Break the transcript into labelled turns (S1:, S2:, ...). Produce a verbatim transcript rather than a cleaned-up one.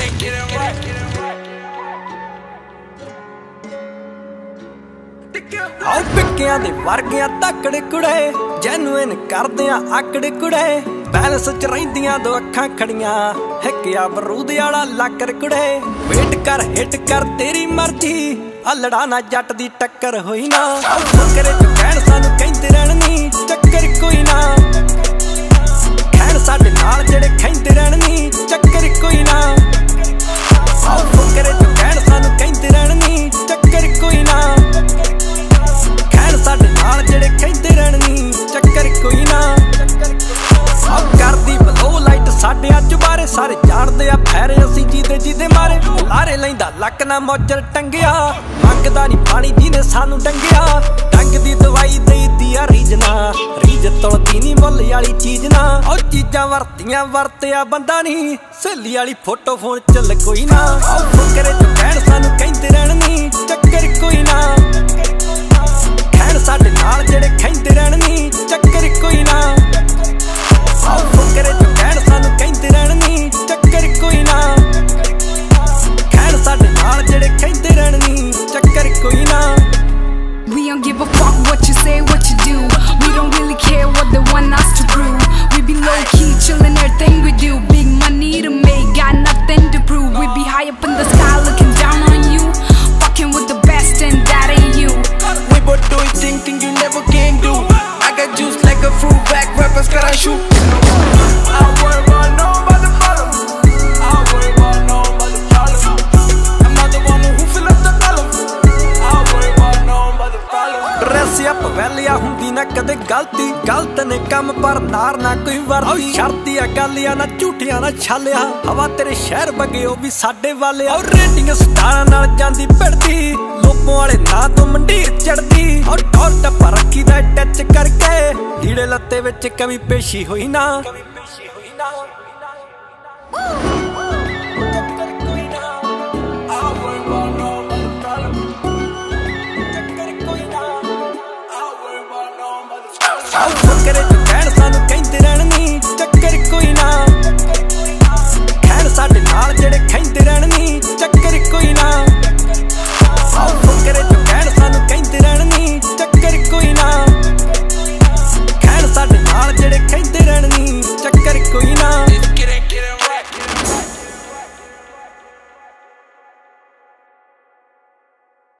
S1: आओ पिक्कियां दे वर्गियां तकड़े कुड़े जैनुइन करदियां आकड़े कुड़े बैलेंस च रहिंदियां दो अखां खड़ियां हिक्किया बरूद आला लाकर कुड़े वेट कर हिट कर तेरी मर्जी अलड़ा ना जट दी टक्कर होई ना फकरे च कहण सानू कहंदे रहण नी चक्कर कोई ना खैर साडे नाल जेड़े खैंदे रहण नी चक्कर कोई ना फकरे च कहण सानू कहंदे रहण नी चक्कर कोई ना साडे नाल जेड़े कहंदे रहण नी चक्कर कोई ना करदी बलो लाइट साडे अज बारे सारे जानदे आ फैरे असीं जीदे जीदे मारे लारे लैंदा लक ना मौजर टंगिया मंगदा नी पानी जीने सानू डंगिया डंग दी दवाई देई दिया रीजना रीज तोलदी नी मुੱਲ वाली चीज ना ओ चीजां वरतियां वरतिया बंदा नी सहेली वाली फोटो फोन चल कोई ना फकरे च कहण सानू कहंदे रहण नी चक्कर कोई ना साडे नाल जेड़े खैंदे रहण नी चक्कर कोई ना फकरे च कहण सानू कहंदे रहण नी चक्कर कोई ना खैर साडे नाल जेड़े खैंदे रहण नी चक्कर कोई ना
S2: We don't give a fuck what you say, what you do. We don't really care what they want us to prove. We be low-key, chillin' everything we do. Big money to make, got nothing to prove. We be high up in the sky looking down on you. Fucking with the best and that ain't you.
S1: We both do it, thinking you never can do. I got juice like a fruit back, rappers gotta shoot. I worry about no about the problem. I worry about no about the problem. I'm not the one who fill up the column. I worry about no about the problem. Dress up वैलिया हुंदी ना कदे गलती गलत ने कम पर नार ना कोई वरती शर्ती आ गालिया ना झूठिया ना छालिया हवा तेरे शहर बगे ओ भी साडे वाले और रेटिंग स्टारां नाल जांदी पड़दी लोपों वाले ना तो मंडीर चढ़दी और टॉर टप्पा रखी दा टच करके लीड़े लत्ते विच कमी पेशी होई ना कमी पेशी होई ना फकरे च कहण सानू कहंदे रहण नी चक्कर कोई ना खैर साडे नाल जेड़े खैंदे रहण नी चक्कर कोई ना।